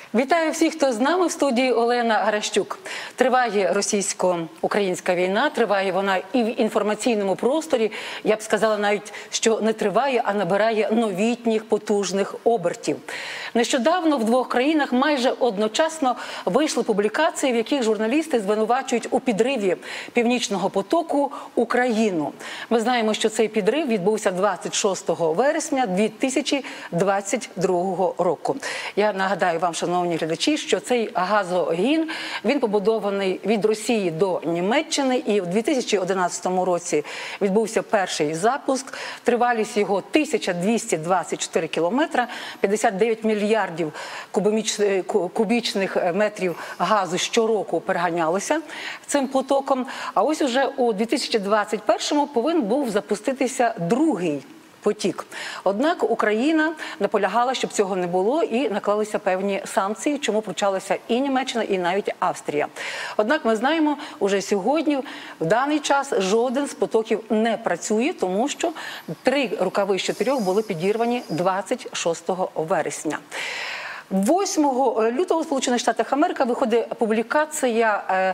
Вітаю всіх, хто з нами в студії. Олена Гаращук. Триває російсько-українська війна, триває вона і в інформаційному просторі. Я б сказала навіть, що не триває, а набирає новітніх потужних обертів. Нещодавно в двох країнах майже одночасно вийшли публікації, в яких журналісти звинувачують у підриві Північного потоку Україну. Ми знаємо, що цей підрив відбувся 26 вересня 2022 року. Я нагадаю вам, шановні глядачі, що цей газогін, він побудований від Росії до Німеччини, і в 2011 році відбувся перший запуск. Тривалість його 1224 кілометра, 59 мільярдів кубічних метрів газу щороку переганялося цим потоком. А ось уже у 2021-му повинен був запуститися другий потік. Однак Україна наполягала, щоб цього не було, і наклалися певні санкції, чому почалася і Німеччина, і навіть Австрія. Однак ми знаємо, уже сьогодні, в даний час, жоден з потоків не працює, тому що 3 рукави з 4 були підірвані 26 вересня. 8 лютого в Сполучених Штатах Америки виходить публікація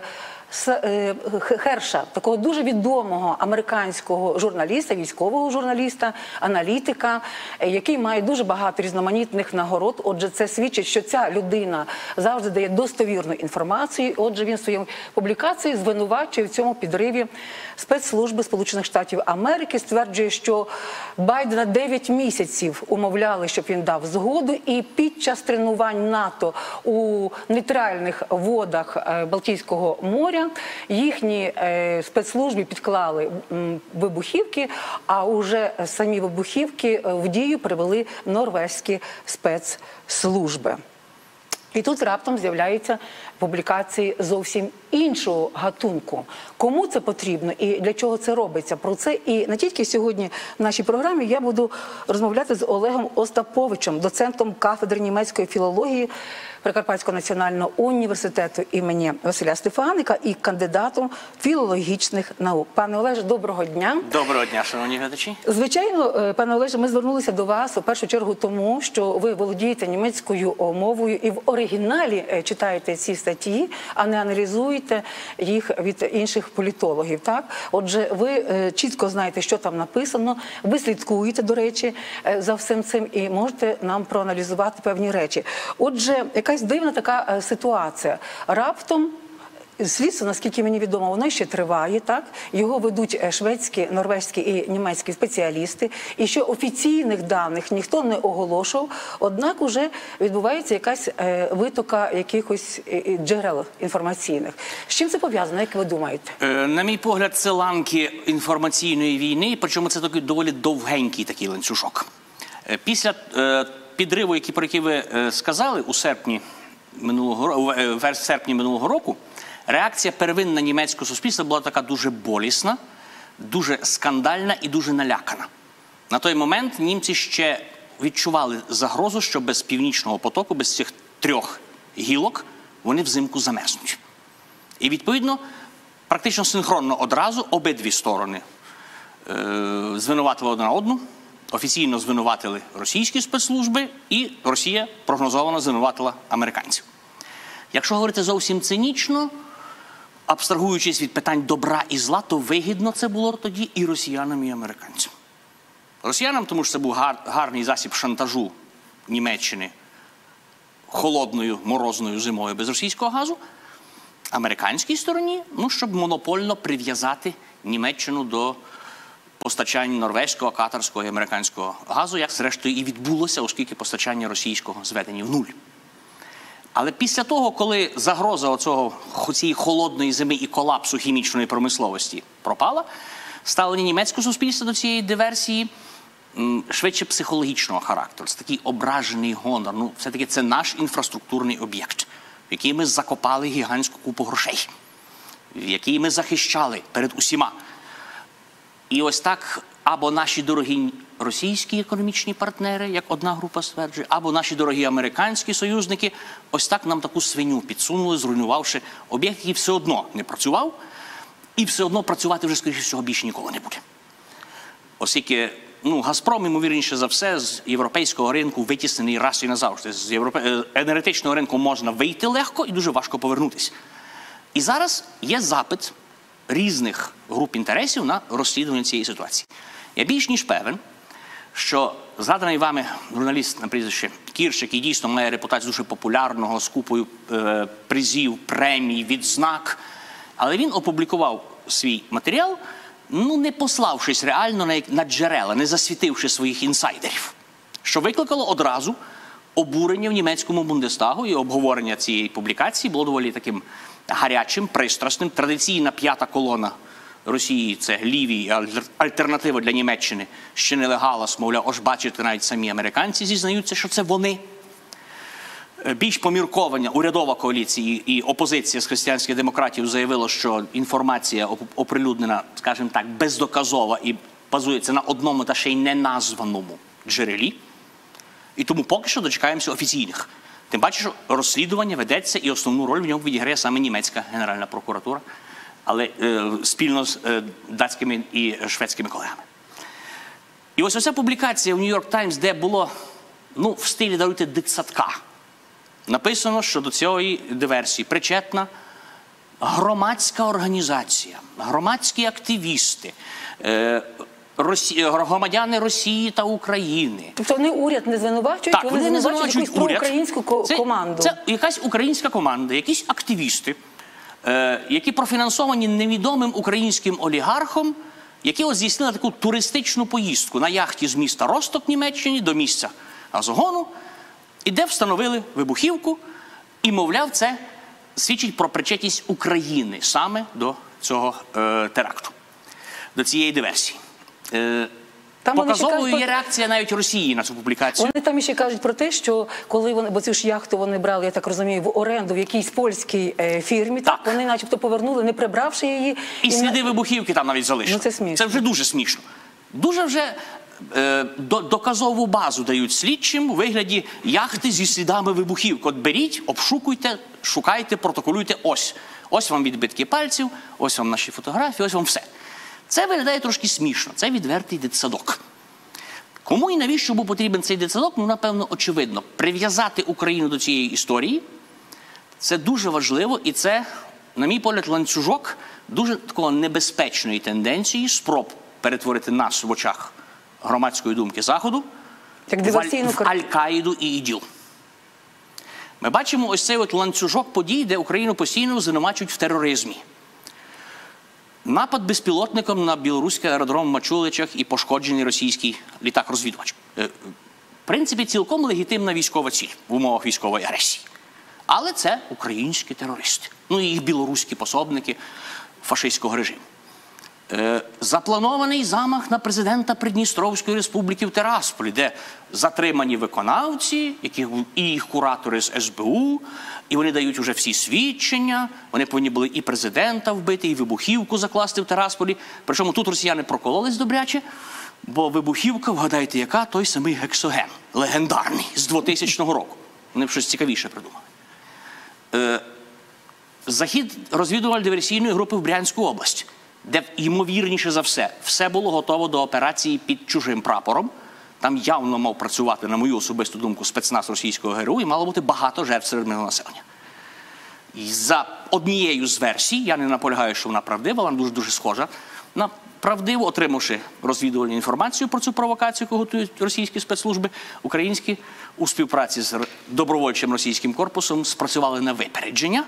Херша, такого дуже відомого американського журналіста, військового журналіста, аналітика, який має дуже багато різноманітних нагород. Отже, це свідчить, що ця людина завжди дає достовірну інформацію. Отже, він в своїй публікації звинувачує в цьому підриві спецслужби Сполучених Штатів Америки, стверджує, що Байдена 9 місяців умовляли, щоб він дав згоду, і під час тренувань НАТО у нейтральних водах Балтійського моря їхні спецслужби підклали вибухівки, а уже самі вибухівки в дію привели норвезькі спецслужби. І тут раптом з'являються публікації зовсім іншого гатунку. Кому це потрібно і для чого це робиться? Про це і не тільки сьогодні в нашій програмі я буду розмовляти з Олегом Остаповичем, доцентом кафедри німецької філології Прикарпатського національного університету імені Василя Стефаника і кандидатом філологічних наук. Пане Олеже, доброго дня. Доброго дня, шановні глядачі. Звичайно, пане Олеже, ми звернулися до вас у першу чергу тому, що ви володієте німецькою мовою і в оригіналі читаєте ці статті, а не аналізуєте їх від інших політологів. Так? Отже, ви чітко знаєте, що там написано, ви слідкуєте, до речі, за всім цим і можете нам проаналізувати певні речі. Отже, якась дивна така ситуація. Раптом слідство, наскільки мені відомо, воно ще триває, так? Його ведуть шведські, норвезькі і німецькі спеціалісти, і що офіційних даних ніхто не оголошував, однак уже відбувається якась витока якихось джерел інформаційних. З чим це пов'язано, як ви думаєте? На мій погляд, це ланки інформаційної війни, причому це такий доволі довгенький такий ланцюжок. Після підриву, про який ви сказали, у серпні минулого року, реакція первинна німецького суспільства була така дуже болісна, дуже скандальна і дуже налякана. На той момент німці ще відчували загрозу, що без Північного потоку, без цих 3 гілок, вони взимку замерзнуть. І, відповідно, практично синхронно одразу обидві сторони звинуватили одна одну, офіційно звинуватили російські спецслужби, і Росія прогнозовано звинуватила американців. Якщо говорити зовсім цинічно, абстрагуючись від питань добра і зла, то вигідно це було тоді і росіянам, і американцям. Росіянам, тому що це був гарний засіб шантажу Німеччини холодною, морозною зимою без російського газу. Американській стороні, щоб монопольно прив'язати Німеччину до постачання норвезького, катарського і американського газу, як зрештою і відбулося, оскільки постачання російського зведені в нуль. Але після того, коли загроза цієї холодної зими і колапсу хімічної промисловості пропала, ставлення німецького суспільства до цієї диверсії швидше психологічного характеру. Це такий ображений гонор. Все-таки це наш інфраструктурний об'єкт, в який ми закопали гігантську купу грошей, в який ми захищали перед усіма. І ось так або наші дорогі російські економічні партнери, як одна група стверджує, або наші дорогі американські союзники, ось так нам таку свиню підсунули, зруйнувавши об'єкт, який все одно не працював, і все одно працювати вже, скоріше всього, більше ніколи не буде. Оскільки «Газпром», ймовірніше за все, з європейського ринку витіснений раз і назавжди. З енергетичного ринку можна вийти легко і дуже важко повернутися. І зараз є запит різних груп інтересів на розслідування цієї ситуації. Я більш ніж певен, що згаданий вами журналіст на прізвище Кірш, який дійсно має репутацію дуже популярного, з купою призів, премій, відзнак, але він опублікував свій матеріал, не пославшись реально на джерела, не засвітивши своїх інсайдерів, що викликало одразу обурення в німецькому Бундестагу, і обговорення цієї публікації було доволі таким гарячим, пристрасним. Традиційна п'ята колона Росії – це ліві, альтернатива для Німеччини, ще нелегала, мовляв, ось бачите, навіть самі американці зізнаються, що це вони. Більш поміркована урядова коаліція і опозиція з християнських демократів заявила, що інформація оприлюднена, скажімо так, бездоказова і базується на одному та ще й неназваному джерелі. І тому поки що дочекаємося офіційних. Тим паче, що розслідування ведеться і основну роль в ньому відіграє саме німецька Генеральна прокуратура, але спільно з датськими і шведськими колегами. І ось оця публікація в Нью-Йорк Таймс, де було, в стилі, даруйте, дитсадка, написано, що до цієї диверсії причетна громадська організація, громадські активісти, громадяни Росії та України. Тобто вони уряд не звинувачують, так, вони не звинувачують якусь проукраїнську команду. Це якась українська команда, якісь активісти, які профінансовані невідомим українським олігархом, які ось здійснили таку туристичну поїздку на яхті з міста Росток в Німеччині до місця Азогону, і де встановили вибухівку, і, мовляв, це свідчить про причетність України саме до цього теракту, до цієї диверсії. Показовою є реакція навіть Росії на цю публікацію. Вони там ще кажуть про те, що коли вони, бо цю ж яхту вони брали, я так розумію, в оренду в якійсь польській фірмі, так вони начебто повернули, не прибравши її. І сліди вибухівки там навіть залишили. Це смішно. Це вже дуже смішно. Дуже вже доказову базу дають слідчим у вигляді яхти зі слідами вибухівки. От беріть, обшукуйте, шукайте, протоколюйте. Ось вам відбитки пальців, ось вам наші фотографії, ось вам все. Це виглядає трошки смішно. Це відвертий дитсадок. Кому і навіщо був потрібен цей дитсадок? Напевно, очевидно. Прив'язати Україну до цієї історії – це дуже важливо. І це, на мій погляд, ланцюжок дуже такого небезпечної тенденції спроб перетворити нас в очах громадської думки Заходу в Аль-Каїду і ІДІЛ. Ми бачимо ось цей ланцюжок подій, де Україну постійно звинувачують в тероризмі. Напад безпілотником на білоруський аеродром в Мачуличах і пошкоджений російський літак-розвідувач. В принципі, цілком легітимна військова ціль в умовах військової агресії. Але це українські терористи. І їх білоруські пособники фашистського режиму. Запланований замах на президента Придністровської республіки в Тирасполі, де затримані виконавці, і їх куратори з СБУ, і вони дають уже всі свідчення, вони повинні були і президента вбити, і вибухівку закласти в Тирасполі. Причому тут росіяни прокололись добряче, бо вибухівка, вгадайте яка, той самий гексоген, легендарний, з 2000 року. Вони б щось цікавіше придумали. Захід розвідувально-диверсійної групи в Брянську область, де, ймовірніше за все було готово до операції під чужим прапором. Там явно мав працювати, на мою особисту думку, спецназ російського ГРУ, і мало бути багато жертв серед мирного населення. І за однією з версій, я не наполягаю, що вона правдива, вона дуже-дуже схожа на правдиву, отримавши розвідувальну інформацію про цю провокацію, яку готують російські спецслужби, українські у співпраці з добровольчим російським корпусом спрацювали на випередження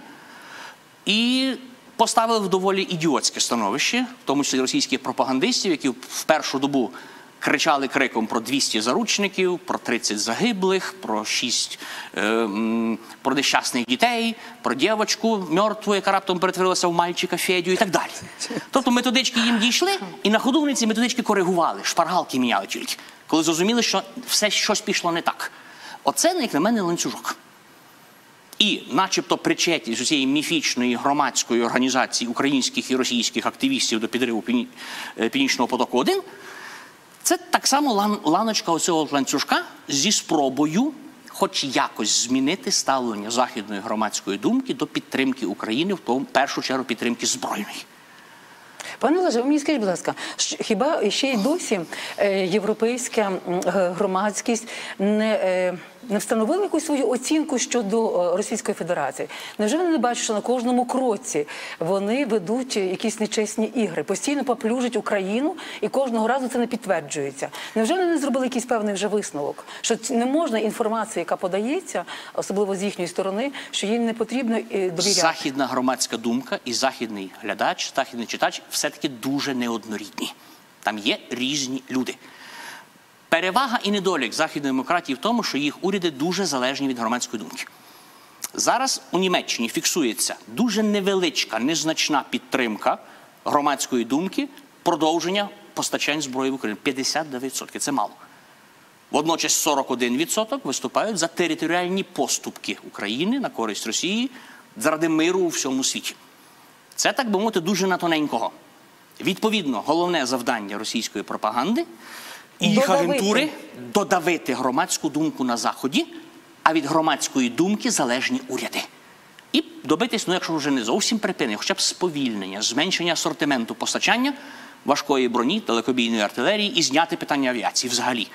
і поставили в доволі ідіотське становище, в тому числі російських пропагандистів, які в першу добу кричали криком про 200 заручників, про 30 загиблих, про нещасних дітей, про дівчинку мертву, яка раптом перетворилася в мальчика Федю і так далі. Тобто методички їм дійшли, і на ходу вони ці методички коригували, шпаргалки міняли тільки, коли зрозуміли, що все щось пішло не так. Оце, як на мене, ланцюжок. І начебто причетність з цієї міфічної громадської організації українських і російських активістів до підриву Північного потоку-1 – це так само ланочка оцього ланцюжка зі спробою хоч якось змінити ставлення західної громадської думки до підтримки України, в першу чергу підтримки збройної. Пане Олеже, ви мені скажіть, будь ласка, хіба ще й досі європейська громадськість не встановили якусь свою оцінку щодо Російської Федерації? Невже вони не бачать, що на кожному кроці вони ведуть якісь нечесні ігри, постійно поплюжать Україну, і кожного разу це не підтверджується? Невже вони не зробили якийсь певний вже висновок, що не можна інформація, яка подається, особливо з їхньої сторони, що їй не потрібно довіряти? Західна громадська думка і західний глядач, західний читач все-таки дуже неоднорідні. Там є різні люди. Перевага і недолік західної демократії в тому, що їх уряди дуже залежні від громадської думки. Зараз у Німеччині фіксується дуже невеличка, незначна підтримка громадської думки продовження постачань зброї в Україну. 59%. Це мало. Водночас 41% виступають за територіальні поступки України на користь Росії заради миру у всьому світі. Це, так би мовити, дуже на тоненького. Відповідно, головне завдання російської пропаганди і їх агентури – додавити громадську думку на Заході, а від громадської думки залежні уряди. І добитись, якщо вже не зовсім припинення, хоча б сповільнення, зменшення асортименту постачання важкої броні, далекобійної артилерії і зняти питання авіації взагалі.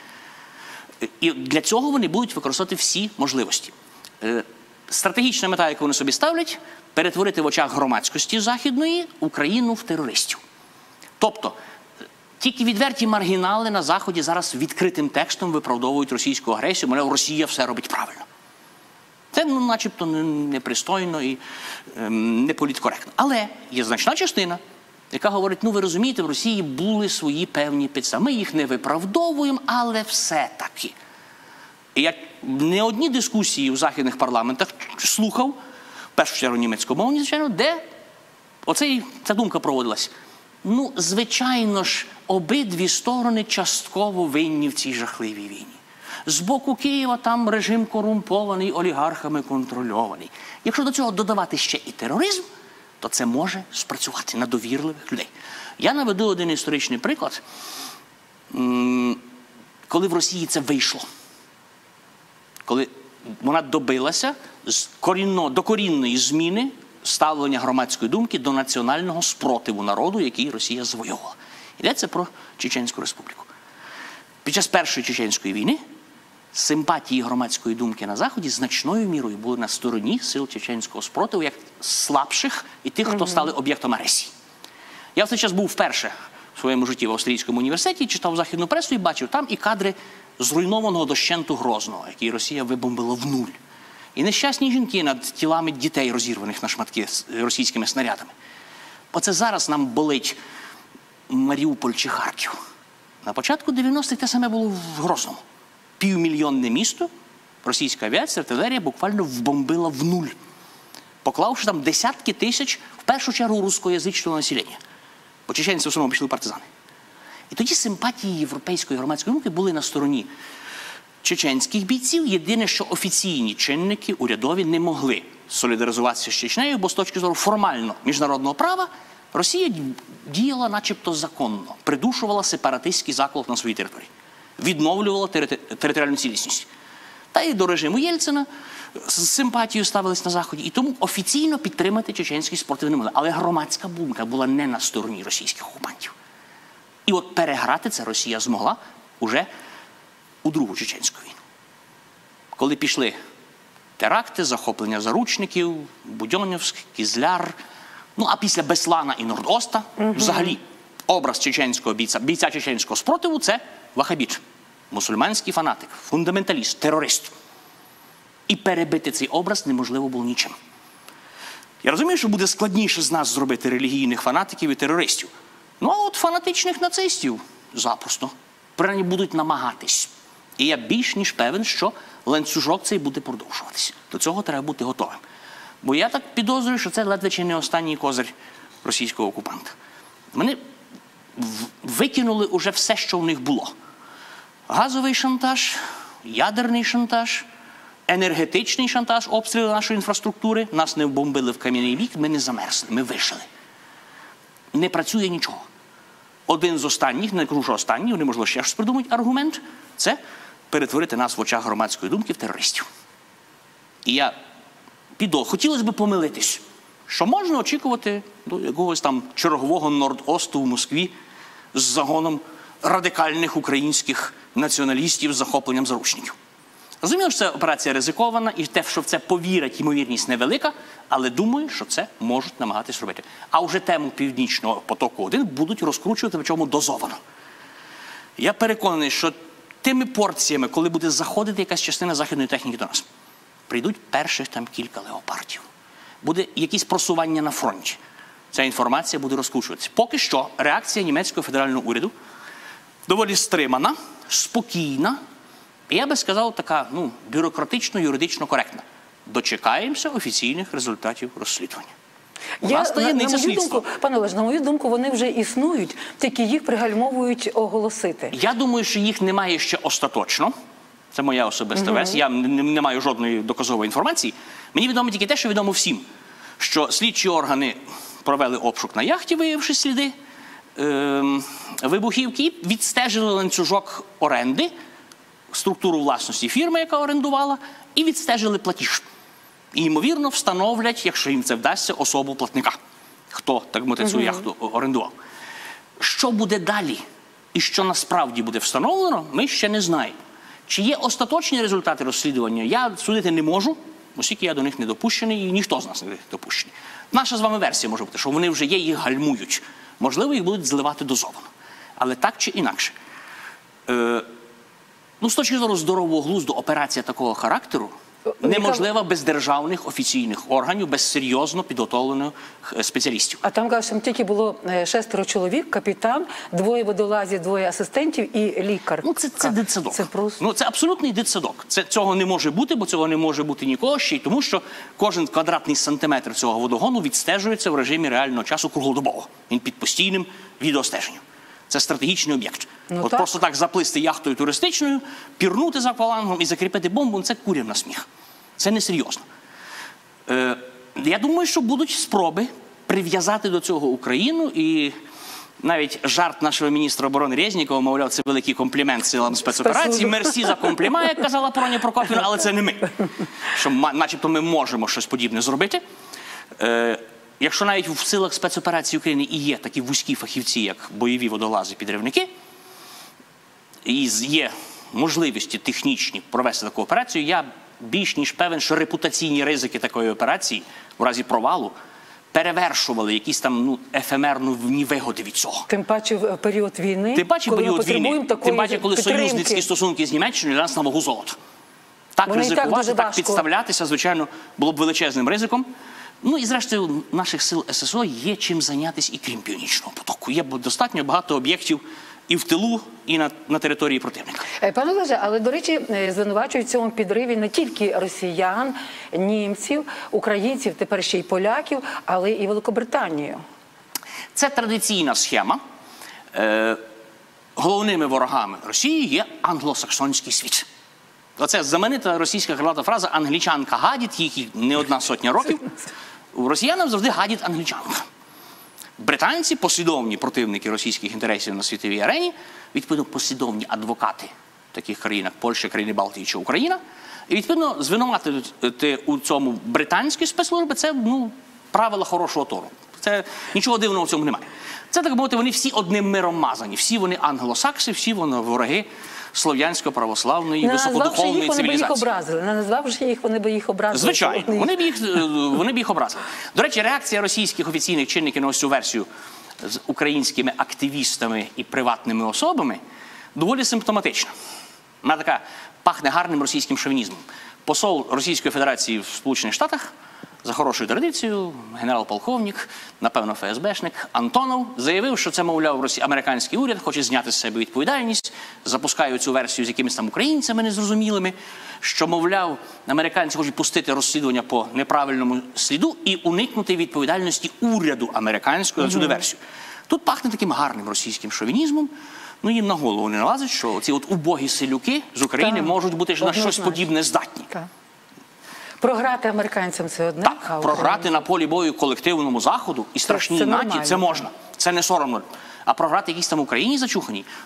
І для цього вони будуть використовувати всі можливості. Стратегічна мета, яку вони собі ставлять – перетворити в очах громадськості західної Україну в терористів. Тобто, тільки відверті маргінали на Заході зараз відкритим текстом виправдовують російську агресію, мовляв, Росія все робить правильно. Це, начебто, непристойно і неполіткоректно. Але є значна частина, яка говорить, ви розумієте, в Росії були свої певні підстави. Ми їх не виправдовуємо, але все-таки. І я не одні дискусії у західних парламентах слухав, в першу чергу німецькомовні, звичайно, де ця думка проводилась. Звичайно ж, обидві сторони частково винні в цій жахливій війні. З боку Києва там режим корумпований, олігархами контрольований. Якщо до цього додавати ще і тероризм, то це може спрацювати на довірливих людей. Я наведу один історичний приклад, коли в Росії це вийшло. Коли вона добилася докорінної зміни ставлення громадської думки до національного спротиву народу, який Росія завойовувала. Йдеться про Чеченську республіку. Під час Першої Чеченської війни симпатії громадської думки на Заході значною мірою були на стороні сил чеченського спротиву, як слабших і тих, хто стали об'єктом агресії. Я в цей час був вперше в своєму житті в Австрійському університеті, читав західну пресу і бачив там і кадри зруйнованого дощенту Грозного, який Росія вибомбила в нуль. І нещасні жінки над тілами дітей, розірваних на шматки російськими снарядами. Оце зараз нам болить Маріуполь чи Харків. На початку 90-х те саме було в Грозному. Півмільйонне місто, російська авіація, артилерія буквально вбомбила в нуль, поклавши там десятки тисяч, в першу чергу, рускоязичного населення. Бо чеченці в основному пішли партизани. І тоді симпатії європейської громадської думки були на стороні чеченських бійців. Єдине, що офіційні чинники, урядові, не могли солідаризуватися з Чечнею, бо з точки зору формально міжнародного права Росія діяла начебто законно, придушувала сепаратистський заклик на своїй території, відновлювала територіальну цілісність. Та й до режиму Єльцина з симпатією ставились на Заході. І тому офіційно підтримати чеченський спротив не могли. Але громадська думка була не на стороні російських окупантів. І от переграти це Росія змогла уже у Другу Чеченську війну. Коли пішли теракти, захоплення заручників, Будьонівськ, Кізляр, а після Беслана і Норд-Оста, взагалі, образ чеченського бійця чеченського спротиву – це вахабіт, мусульманський фанатик, фундаменталіст, терорист. І перебити цей образ неможливо було нічим. Я розумію, що буде складніше з нас зробити релігійних фанатиків і терористів. А от фанатичних нацистів запросто. Принаймні будуть намагатись. І я більш ніж певен, що ланцюжок цей буде продовжуватися. До цього треба бути готовим. Бо я так підозрюю, що це ледве чи не останній козир російського окупанта. Вони викинули уже все, що в них було. Газовий шантаж, ядерний шантаж, енергетичний шантаж, обстріли нашої інфраструктури. Нас не вбомбили в кам'яний вік, ми не замерзли, ми вижили. Не працює нічого. Один з останніх, не кажу, що останній, вони, можливо, ще щось придумають, аргумент – це перетворити нас в очах громадської думки в терористів. І хотілося б помилитись, що можна очікувати до якогось там чергового Норд-Осту в Москві з загоном радикальних українських націоналістів з захопленням заручників. Розуміло, що це операція ризикована, і те, що в це повірять, ймовірність невелика, але думаю, що це можуть намагатись робити. А вже тему Північного потоку-1 будуть розкручувати, причому дозовано. Я переконаний, що тими порціями, коли буде заходити якась частина західної техніки до нас, прийдуть перших там кілька леопардів. Буде якісь просування на фронті. Ця інформація буде розкручуватися. Поки що реакція німецького федерального уряду доволі стримана, спокійна, і я би сказав, така, бюрократично-юридично коректна. Дочекаємося офіційних результатів розслідування. У нас таємниця слідства. Пане Олеже, на мою думку, вони вже існують, тільки їх пригальмовують оголосити. Я думаю, що їх немає ще остаточно. Це моя особиста версія. Я не маю жодної доказової інформації. Мені відомо тільки те, що відомо всім. Що слідчі органи провели обшук на яхті, виявивши сліди вибухівки, і відстежили ланцюжок оренди, структуру власності фірми, яка орендувала, і відстежили платіж. І, ймовірно, встановлять, якщо їм це вдасться, особу платника. Хто, так мовити, цю яхту орендував. Що буде далі і що насправді буде встановлено, ми ще не знаємо. Чи є остаточні результати розслідування, я судити не можу, оскільки я до них не допущений і ніхто з нас не допущений. Наша з вами версія може бути, що вони вже є, їх гальмують. Можливо, їх будуть зливати дозовано. Але так чи інакше. З точки зору здорового глузду, операція такого характеру неможлива без державних офіційних органів, без серйозно підготовлених спеціалістів. А там, кажуть, там тільки було 6 чоловік, капітан, 2 водолазів, 2 асистентів і лікар. Це дитсадок. Це просто... Це абсолютний дитсадок. Цього не може бути, бо цього не може бути нікого ще й тому, що кожен квадратний сантиметр цього водогону відстежується в режимі реального часу круглодобово. Він під постійним відеостеженням. Це стратегічний об'єкт. Просто так заплисти яхтою туристичною, пірнути за аквалангом і закріпити бомбу – це курям на сміх. Це несерйозно. Я думаю, що будуть спроби прив'язати до цього Україну, і навіть жарт нашого міністра оборони Резнікова, мовляв, це великий комплімент силам спецоперації. Мерсі за комплімент, як казала Проня Прокопівна, але це не ми. Що начебто ми можемо щось подібне зробити. Якщо навіть в силах спецоперації України і є такі вузькі фахівці, як бойові водолази-підривники, і є можливості технічні провести таку операцію, я більш ніж певен, що репутаційні ризики такої операції в разі провалу перевершували якісь там ефемерні вигоди від цього. Тим паче в період війни, тим паче коли союзницькі стосунки з Німеччиною для нас на вагу золота. Так ризикувати, так підставлятися, звичайно, було б величезним ризиком. І, зрештою, наших сил ССО є чим зайнятися і крім Північного потоку. Є достатньо багато об'єктів і в тилу, і на території противника. Пане Олеже, але, до речі, звинувачують в цьому підриві не тільки росіян, німців, українців, тепер ще й поляків, але і Великобританію. Це традиційна схема. Головними ворогами Росії є англосаксонський світ. Оце знаменита російська крилата фраза «англічанка гадить», їх не одна сотня років. Росіянам завжди гадить англічанка. Британці, послідовні противники російських інтересів на світовій арені, відповідно, послідовні адвокати в таких країнах, Польща, країни Балтії чи Україна. І, відповідно, звинуватити у цьому британські спецслужби – це, правила хорошого тону. Це нічого дивного в цьому немає. Це, так мовити, вони всі одним миром мазані. Всі вони англосакси, всі вони вороги слов'янсько-православної, високодуховної цивілізації. Не назвавши їх, вони б їх образили. Звичайно, вони б їх образили. До речі, реакція російських офіційних чинників на ось цю версію з українськими активістами і приватними особами доволі симптоматична. Вона така пахне гарним російським шовінізмом. Посол Російської Федерації в Сполучених Штатах, за хорошою традицією, генерал-полковник, напевно, ФСБшник Антонов, заявив, що це, мовляв, американський уряд хоче зняти з себе відповідальність, запускає цю версію з якимись там українцями незрозумілими, що, мовляв, американці хочуть пустити розслідування по неправильному сліду і уникнути відповідальності уряду американського за цю диверсію. Тут пахне таким гарним російським шовінізмом. Їм на голову не налазить, що ці убогі селюки з України можуть бути на щось подібне здатні. Програти американцям – це одне. Так, програти на полі бою колективному Заходу і страшній НАТО – це можна. Це не соромно. А програти якісь там Україні зачухані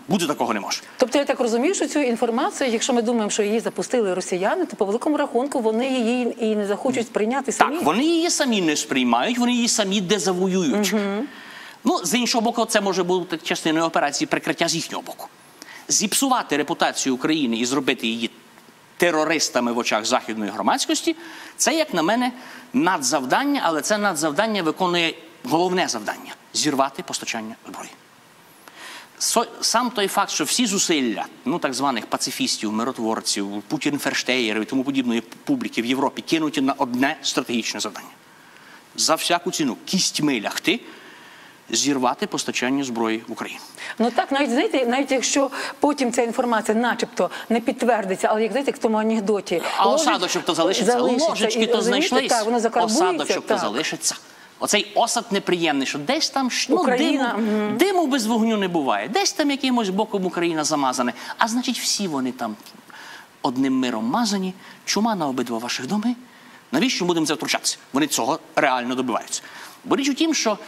Бути такого не може. Тобто я так розумію, що цю інформацію, якщо ми думаємо, що її запустили росіяни, то по великому рахунку вони її і не захочуть сприйняти самі. Так, вони її самі не сприймають, вони її самі дезавуюють. Ну, з іншого боку, це може бути частиною операції прикриття з їхнього боку. Зіпсувати репутацію України і зробити її терористами в очах західної громадськості – це, як на мене, надзавдання, але це надзавдання виконує головне завдання – зірвати постачання зброї. Сам той факт, що всі зусилля, так званих пацифістів, миротворців, путін-ферштеєрів і тому подібної публіки в Європі кинуті на одне стратегічне завдання. За всяку ціну кістьми лягти, зірвати постачання зброї в Україну. Ну так, навіть, знаєте, навіть якщо потім ця інформація начебто не підтвердиться, але, як, знаєте, як в тому анекдоті. А осадочок то залишиться, ложечки то знайшлись, так, воно закарбується, осадочок то залишиться. Оцей осад неприємний, що десь там Україна, диму без вогню не буває, десь там якимось боком Україна замазана, а значить всі вони там одним миром мазані, чума на обидва ваших доми. Навіщо будемо це втручатися? Вони цього реально добиваються. Бо річ у тім, що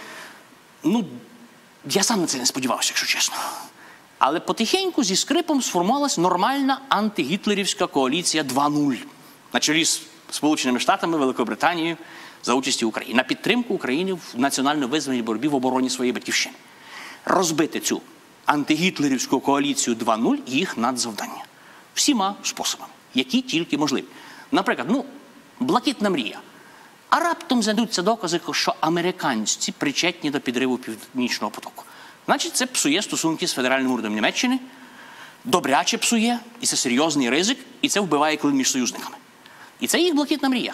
я сам на це не сподівався, якщо чесно. Але потихеньку зі скрипом сформувалась нормальна антигітлерівська коаліція 2.0 на чолі з Сполученими Штатами, Великобританією за участі України, на підтримку України в національно-визвольній боротьбі в обороні своєї батьківщини. Розбити цю антигітлерівську коаліцію 2.0 – їх надзавдання. Всіма способами, які тільки можливі. Наприклад, блакитна мрія. А раптом знайдуться докази, що американці причетні до підриву Північного потоку. Значить, це псує стосунки з федеральним урядом Німеччини, добряче псує, і це серйозний ризик, і це вбиває клин між союзниками. І це їх блакитна мрія.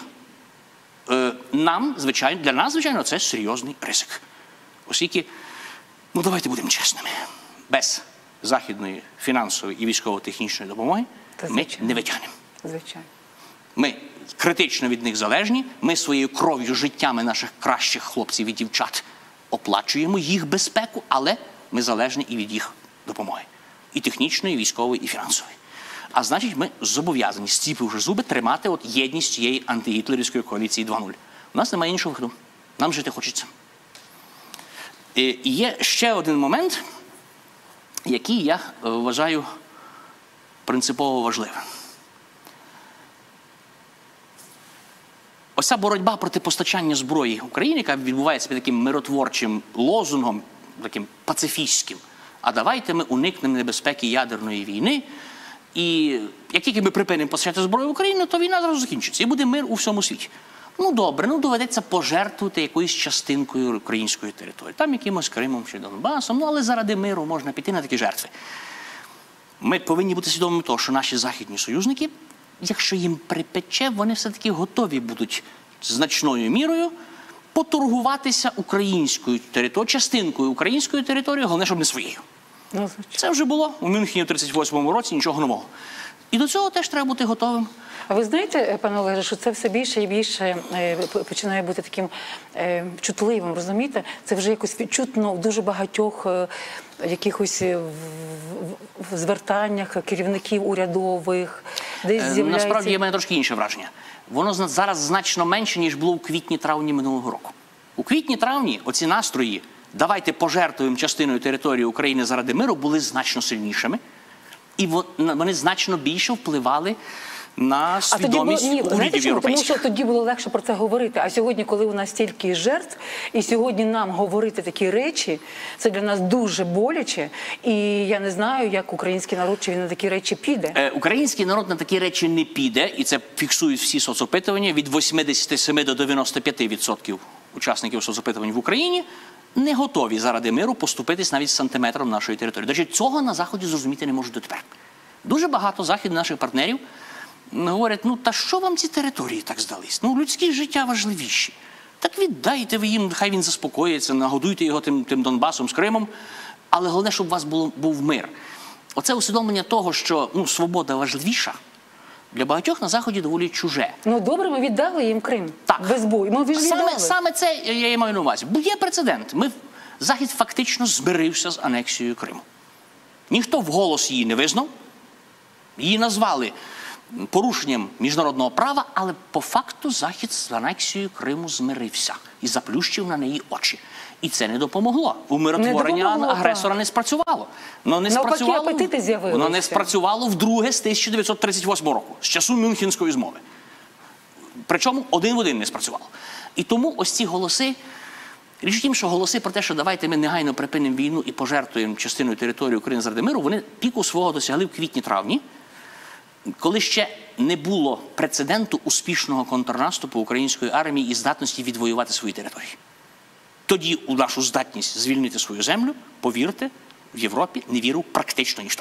Для нас, звичайно, це серйозний ризик. Оскільки, давайте будемо чесними, без західної фінансової і військово-технічної допомоги ми не витягнемо. Звичайно. Ми критично від них залежні, ми своєю кров'ю, життями наших кращих хлопців і дівчат оплачуємо їх безпеку, але ми залежні і від їх допомоги. І технічної, і військової, і фінансової. А значить, ми зобов'язані, зціпивши зуби, тримати єдність цієї антигітлерівської коаліції 2.0. У нас немає іншого виходу. Нам жити хочеться. І є ще один момент, який я вважаю принципово важливим. Ось ця боротьба проти постачання зброї Україні, яка відбувається під таким миротворчим лозунгом, таким пацифістським, а давайте ми уникнемо небезпеки ядерної війни, і як тільки ми припинимо постачати зброю в Україну, то війна зразу закінчиться, і буде мир у всьому світі. Добре, доведеться пожертвувати якоюсь частинкою української території, там якимось Кримом чи Донбасом, але заради миру можна піти на такі жертви. Ми повинні бути свідомими того, що наші західні союзники, якщо їм припече, вони все-таки готові будуть значною мірою поторгуватися українською територією, частинкою української території, головне, щоб не своєю. Це вже було у Мюнхені в 1938 році, нічого нового. І до цього теж треба бути готовим. А ви знаєте, пане Олеже, що це все більше і більше починає бути таким чутливим, розумієте? Це вже якось відчутно в дуже багатьох якихось звертаннях керівників урядових, десь з'являється... Насправді, є в мене трошки інше враження. Воно зараз значно менше, ніж було у квітні-травні минулого року. У квітні-травні оці настрої «давайте пожертвуємо частиною території України заради миру» були значно сильнішими. І вони значно більше впливали на свідомість урядів європейських. Тому що тоді було легше про це говорити. А сьогодні, коли у нас стільки жертв, і сьогодні нам говорити такі речі, це для нас дуже боляче. І я не знаю, як український народ, чи він на такі речі піде. Український народ на такі речі не піде, і це фіксують всі соцопитування, від 87 до 95% учасників соцопитувань в Україні не готові заради миру поступитись навіть сантиметром нашої території. До речі, цього на Заході зрозуміти не можуть дотепер. Дуже багато західних наших партнерів говорять, та що вам ці території так здались? Людські життя важливіші. Так віддайте ви їм, хай він заспокоїться, нагодуйте його тим Донбасом з Кримом, але головне, щоб у вас був мир. Оце усвідомлення того, що свобода важливіша, для багатьох на Заході доволі чуже. Добре, ми віддали їм Крим. Так. Без бою. Ми віддали. Саме це я і маю на увазі. Бо є прецедент. Захід фактично змирився з анексією Криму. Ніхто вголос її не визнав. Її назвали порушенням міжнародного права, але по факту Захід з анексією Криму змирився і заплющив на неї очі. І це не допомогло. Умиротворення допомогло, агресора не спрацювало. Навпаки, апетити з'явилися. Воно не спрацювало вдруге з 1938 року, з часу Мюнхенської змови. Причому один в один не спрацювало. І тому ось ці голоси, річ у тім, що голоси про те, що давайте ми негайно припинимо війну і пожертвуємо частиною території України заради миру, вони піку свого досягли в квітні-травні, коли ще не було прецеденту успішного контрнаступу української армії і здатності відвоювати свої території. Тоді у нашу здатність звільнити свою землю, повірте, в Європі не вірив практично ніхто.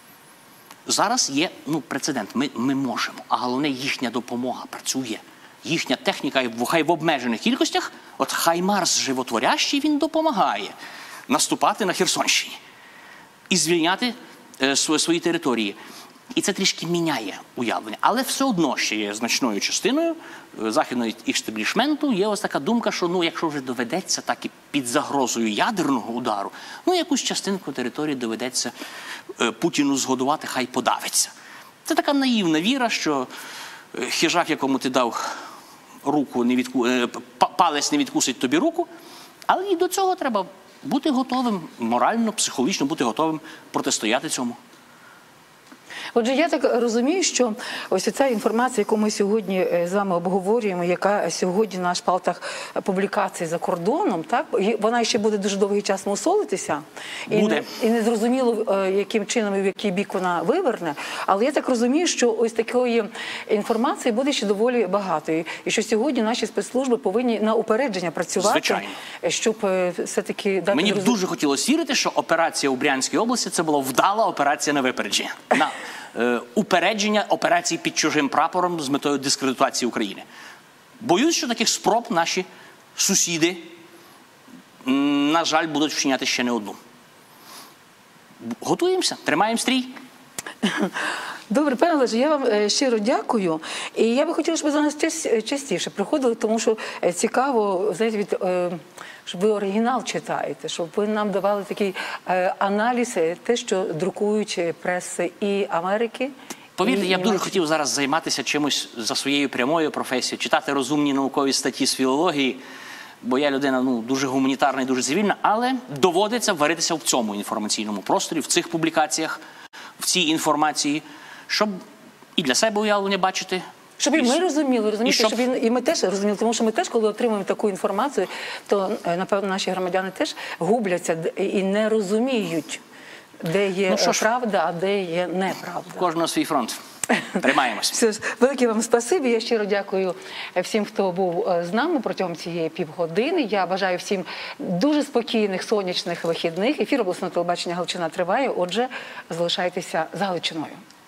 Зараз є прецедент, ми можемо, а головне їхня допомога працює. Їхня техніка, хай в обмежених кількостях, от Хаймарс животворящий, він допомагає наступати на Херсонщині і звільняти свої території. І це трішки міняє уявлення. Але все одно ще є значною частиною західного іштеблішменту. Є ось така думка, що якщо вже доведеться так і під загрозою ядерного удару, якусь частинку території доведеться Путіну згодувати, хай подавиться. Це така наївна віра, що хижак, якому ти дав руку, палець не відкусить тобі руку, але і до цього треба бути готовим, морально, психологічно бути готовим протистояти цьому. Отже, я так розумію, що ось ця інформація, яку ми сьогодні з вами обговорюємо, яка сьогодні на шпалтах публікацій за кордоном, так, вона ще буде дуже довгий час мусолитися. Буде. І не зрозуміло, яким чином і в який бік вона виверне. Але я так розумію, що ось такої інформації буде ще доволі багато. І що сьогодні наші спецслужби повинні на упередження працювати, звичайно, щоб все-таки дати... Мені дуже хотілося вірити, що операція у Брянській області – це була вдала операція на випередження. На упередження операцій під чужим прапором з метою дискредитації України. Боюсь, що таких спроб наші сусіди, на жаль, будуть вчиняти ще не одну. Готуємося, тримаємо стрій. Добре, пане Олеже, я вам щиро дякую. І я би хотіла, щоб ви за нас частіше приходили, тому що цікаво, знаєте, щоб ви оригінал читаєте, щоб ви нам давали такий аналіз, те, що друкують преси і Америки. Повірте, я б дуже хотів зараз займатися чимось за своєю прямою професією, читати розумні наукові статті з філології, бо я людина дуже гуманітарна і дуже цивільна, але доводиться варитися в цьому інформаційному просторі, в цих публікаціях, в цій інформації, щоб і для себе уявлення бачити. Щоб і ми розуміли, щоб і ми теж розуміли, тому що ми теж, коли отримуємо таку інформацію, то, напевно, наші громадяни теж губляться і не розуміють, де є правда, а де є неправда. Кожного свій фронт. Тримаємось. Все ж, велике вам спасибі. Я щиро дякую всім, хто був з нами протягом цієї півгодини. Я бажаю всім дуже спокійних, сонячних вихідних. Ефір обласного телебачення «Галичина» триває, отже, залишайтеся з Галичиною.